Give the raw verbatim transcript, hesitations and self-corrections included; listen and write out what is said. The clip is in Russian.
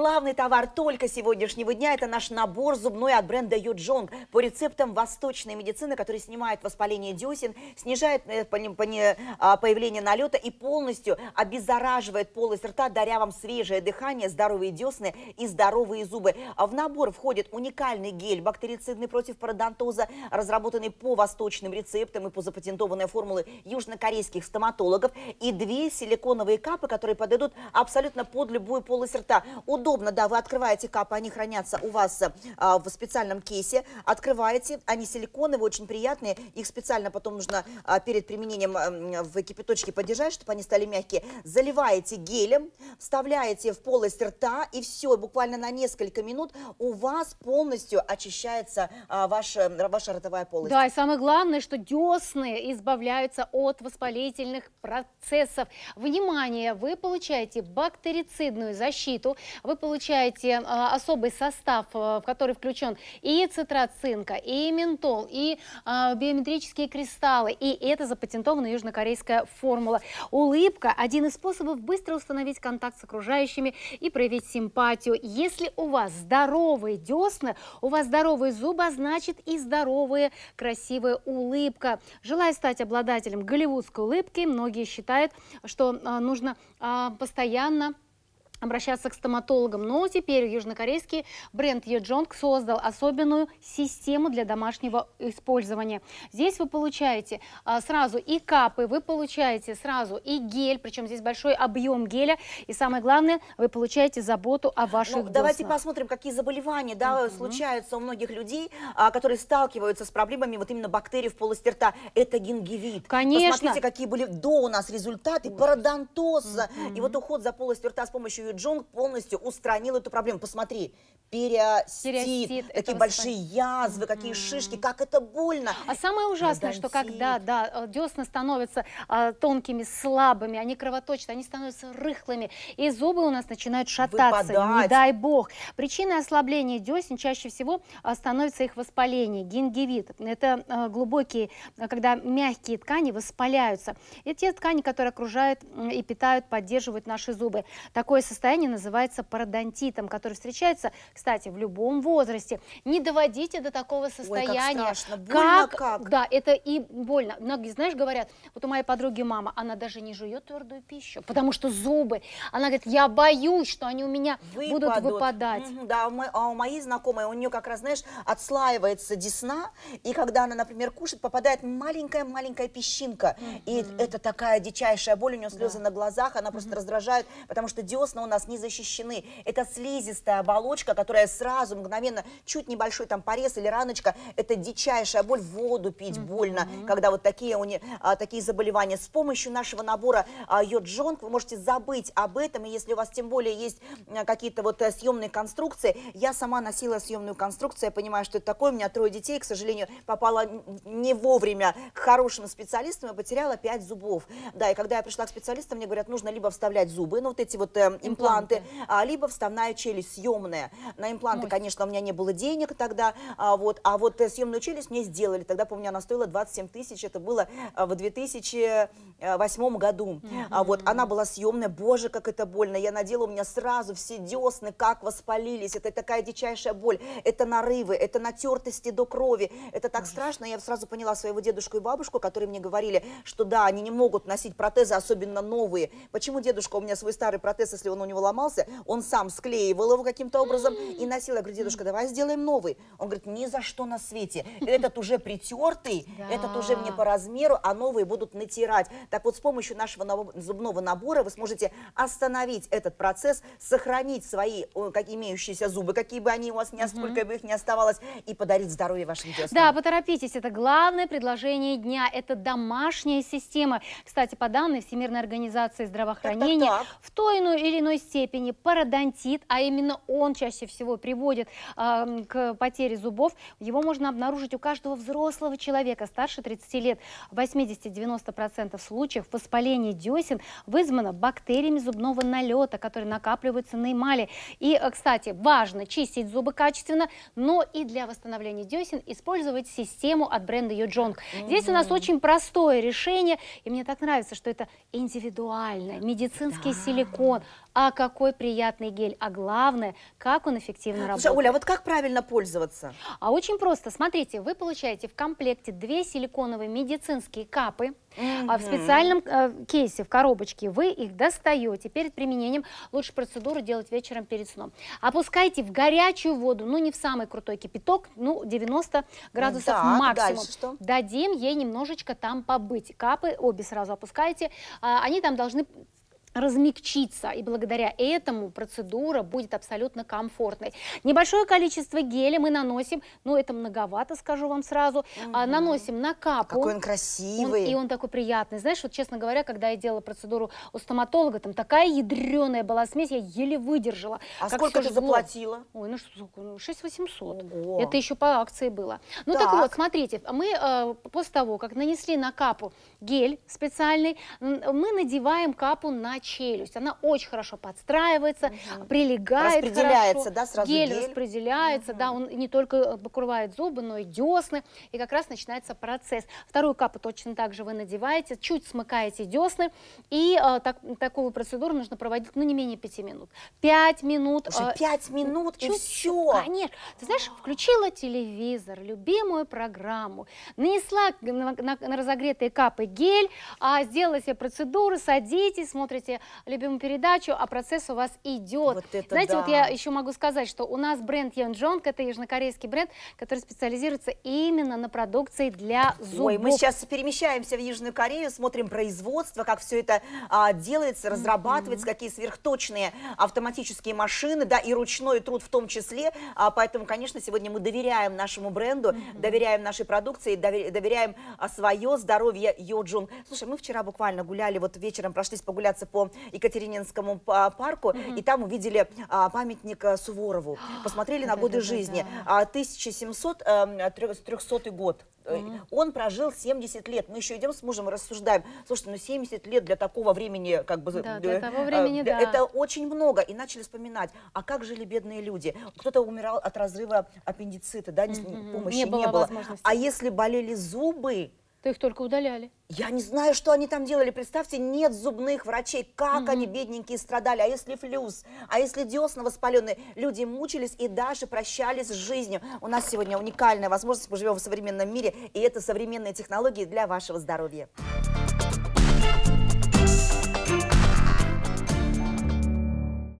главный товар только сегодняшнего дня – это наш набор зубной от бренда Юджонг по рецептам восточной медицины, который снимает воспаление десен, снижает появление налета и полностью обеззараживает полость рта, даря вам свежее дыхание, здоровые десны и здоровые зубы. В набор входит уникальный гель бактерицидный против пародонтоза, разработанный по восточным рецептам и по запатентованной формуле южнокорейских стоматологов, и две силиконовые капы, которые подойдут абсолютно под любую полость рта. Удобно, да, вы открываете капы, они хранятся у вас а, в специальном кейсе, открываете, они силиконовые, очень приятные, их специально потом нужно а, перед применением а, в кипяточке подержать, чтобы они стали мягкие. Заливаете гелем, вставляете в полость рта, и все, буквально на несколько минут у вас полностью очищается а, ваша, ваша ротовая полость. Да, и самое главное, что десны избавляются от воспалительных процессов. Внимание, вы получаете бактерицидную защиту, вы получаете а, особый состав, а, в который включен и цитрат цинка, и ментол, и а, биометрические кристаллы, и это запатентованная южнокорейская формула. Улыбка – один из способов быстро установить контакт с окружающими и проявить симпатию. Если у вас здоровые десны, у вас здоровые зубы, а значит и здоровая, красивая улыбка. Желая стать обладателем голливудской улыбки, многие считают, что а, нужно а, постоянно обращаться к стоматологам. Но теперь южнокорейский бренд Юджонг создал особенную систему для домашнего использования. Здесь вы получаете а, сразу и капы, вы получаете сразу и гель, причем здесь большой объем геля. И самое главное, вы получаете заботу о ваших ну, деснах. Давайте посмотрим, какие заболевания да, uh-huh. случаются у многих людей, а, которые сталкиваются с проблемами вот именно бактерий в полости рта. Это гингивит. Конечно. Посмотрите, какие были до у нас результаты. Пародонтоз. Uh-huh. И вот уход за полостью рта с помощью Юджонг полностью устранил эту проблему. Посмотри, периостит, Периостит, такие большие язвы, mm-hmm. какие шишки, как это больно. А самое ужасное, что когда да, десны становятся а, тонкими, слабыми, они кровоточат, они становятся рыхлыми, и зубы у нас начинают шататься, выпадать. Не дай бог. Причиной ослабления десен чаще всего а, становится их воспаление, гингивит. Это а, глубокие, а, когда мягкие ткани воспаляются. Это те ткани, которые окружают и питают, поддерживают наши зубы. Такое состояние называется пародонтитом, который встречается, кстати, в любом возрасте. Не доводите до такого состояния. Ой, как страшно. Больно как, как? Да, это и больно. Многие, знаешь, говорят, вот у моей подруги мама, она даже не жует твердую пищу, потому что зубы, она говорит, я боюсь, что они у меня Выпадут. будут выпадать. Mm-hmm, да, мы, а у моей знакомой, у нее как раз, знаешь, отслаивается десна, и когда она, например, кушает, попадает маленькая-маленькая песчинка, mm-hmm. и это такая дичайшая боль, у нее слезы да. на глазах, она mm-hmm. просто раздражает, потому что десна у нас не защищены. Это слизистая оболочка, которая сразу, мгновенно, чуть небольшой там порез или раночка, это дичайшая боль, воду пить mm-hmm. больно, когда вот такие, у не, а, такие заболевания. С помощью нашего набора а, Юджонг вы можете забыть об этом, и если у вас тем более есть а, какие-то вот а, съемные конструкции, я сама носила съемную конструкцию, я понимаю, что это такое, у меня трое детей, к сожалению, попала не вовремя к хорошим специалистам и потеряла пять зубов. Да, и когда я пришла к специалистам, мне говорят, нужно либо вставлять зубы, ну вот эти вот э, импланты, а, либо вставная челюсть съемная. На импланты, Мой. конечно, у меня не было денег тогда, а вот, а вот э, съемную челюсть мне сделали. Тогда, помню, она стоила двадцать семь тысяч, это было э, в две тысячи восьмом году. Mm-hmm. а вот она была съемная, боже, как это больно. Я надела, у меня сразу все десны как воспалились. Это такая дичайшая боль. Это нарывы, это натертости до крови. Это так Ужас. страшно. Я сразу поняла своего дедушку и бабушку, которые мне говорили, что да, они не могут носить протезы, особенно новые. Почему дедушка, у меня свой старый протез, если он у него ломался, он сам склеивал его каким-то образом и носил. Я говорю, дедушка, давай сделаем новый. Он говорит, ни за что на свете. Этот уже притертый, да. этот уже мне по размеру, а новые будут натирать. Так вот, с помощью нашего зубного набора вы сможете остановить этот процесс, сохранить свои как имеющиеся зубы, какие бы они у вас ни, uh-huh. сколько бы их ни оставалось, и подарить здоровье вашим деснам. Да, поторопитесь, это главное предложение дня, это домашняя система. Кстати, по данным Всемирной организации здравоохранения, так, так, так. в той или иной степени пародонтит, а именно он чаще всего приводит э, к потере зубов, его можно обнаружить у каждого взрослого человека старше тридцати лет. В восьмидесяти-девяноста процентах случаев воспаление десен вызвано бактериями зубного налета, которые накапливаются на эмали. И, кстати, важно чистить зубы качественно, но и для восстановления десен использовать систему от бренда Юджонг. Mm-hmm. Здесь у нас очень простое решение, и мне так нравится, что это индивидуальное, медицинский да. силикон, а какой приятный гель, а главное, как он эффективно Слушай, работает. Оля, а вот как правильно пользоваться? А очень просто. Смотрите, вы получаете в комплекте две силиконовые медицинские капы. Мгм. А в специальном э, кейсе, в коробочке, вы их достаете. Перед применением лучше процедуру делать вечером перед сном. Опускайте в горячую воду, ну не в самый крутой кипяток, ну девяносто градусов Так, максимум. дальше что? Дадим ей немножечко там побыть. Капы обе сразу опускайте. А, они там должны размягчиться, и благодаря этому процедура будет абсолютно комфортной. Небольшое количество геля мы наносим, ну это многовато, скажу вам сразу, Мгм. а, наносим на капу. Какой он Он- красивый. и он такой приятный. Знаешь, вот честно говоря, когда я делала процедуру у стоматолога, там такая ядреная была смесь, я еле выдержала. А Как сколько всё ты жгло. заплатила? Ой, ну что, сколько? Ну, шесть тысяч восемьсот. Ого. Это еще по акции было. Ну так, Так. вот, смотрите, мы э, после того, как нанесли на капу гель специальный, м, мы надеваем капу на челюсть. Она очень хорошо подстраивается, прилегает Распределяется, хорошо. да, сразу гель, гель? распределяется, да, он не только покрывает зубы, но и десны, и как раз начинается процесс. Вторую капу точно так же вы надеваете, чуть смыкаете десны, и э, так- такую процедуру нужно проводить, ну, не менее пяти минут. Пять минут. Уже э, пять минут и чуть- все. Конечно. Ты знаешь, включила телевизор, любимую программу, нанесла на, на- на разогретые капы гель, а, сделала себе процедуру, садитесь, смотрите любимую передачу, а процесс у вас идет. Вот это Знаете, вот да. я еще могу сказать, что у нас бренд Йонджонг, это южнокорейский бренд, который специализируется именно на продукции для зубов. Ой, мы сейчас перемещаемся в Южную Корею, смотрим производство, как все это а, делается, разрабатывается, какие сверхточные автоматические машины, да, и ручной труд в том числе. А, поэтому, конечно, сегодня мы доверяем нашему бренду, доверяем нашей продукции, дове- доверяем а, свое здоровье Йоджун. Слушай, мы вчера буквально гуляли, вот вечером прошлись погуляться по Екатерининскому а, парку, и там увидели а, памятник а, Суворову, посмотрели на годы Да-да-да-да. жизни. А, тысяча семьсот трехсотый год. Э, Он прожил семьдесят лет. Мы еще идем с мужем и рассуждаем. Слушайте, ну семьдесят лет для такого времени, как бы... Да, э, для э, того времени, для- да. Это очень много. И начали вспоминать, а как жили бедные люди? Кто-то умирал от разрыва аппендицита, да, не- Мгм. помощи Не не было было. возможности. А если болели зубы, То их только удаляли. я не знаю, что они там делали. Представьте, нет зубных врачей. Как они, бедненькие, страдали. А если флюс? А если десна воспаленные? Люди мучились и даже прощались с жизнью. У нас сегодня уникальная возможность. Мы живем в современном мире. И это современные технологии для вашего здоровья.